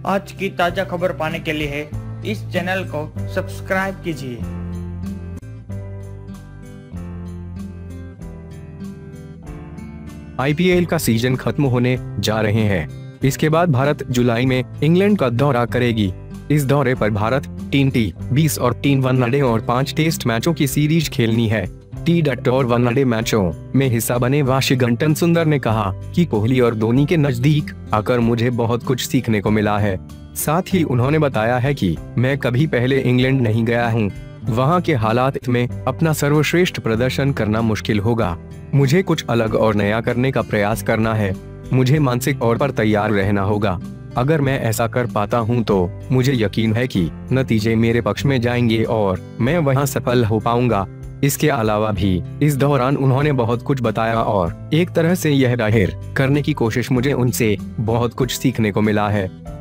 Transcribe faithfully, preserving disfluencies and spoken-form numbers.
आज की ताजा खबर पाने के लिए इस चैनल को सब्सक्राइब कीजिए। आईपीएल का सीजन खत्म होने जा रहे हैं। इसके बाद भारत जुलाई में इंग्लैंड का दौरा करेगी। इस दौरे पर भारत टी ट्वेंटी, बीस और तीन वनडे और पाँच टेस्ट मैचों की सीरीज खेलनी है। टी ट्वेंटी और वनडे मैचों में हिस्सा बने वाशिंगटन सुंदर ने कहा कि कोहली और धोनी के नजदीक आकर मुझे बहुत कुछ सीखने को मिला है। साथ ही उन्होंने बताया है कि मैं कभी पहले इंग्लैंड नहीं गया हूं। वहां के हालात में अपना सर्वश्रेष्ठ प्रदर्शन करना मुश्किल होगा। मुझे कुछ अलग और नया करने का प्रयास करना है। मुझे मानसिक तौर पर तैयार रहना होगा। अगर मैं ऐसा कर पाता हूं तो मुझे यकीन है कि नतीजे मेरे पक्ष में जाएंगे और मैं वहां सफल हो पाऊंगा। इसके अलावा भी इस दौरान उन्होंने बहुत कुछ बताया और एक तरह से यह जाहिर करने की कोशिश मुझे उनसे बहुत कुछ सीखने को मिला है।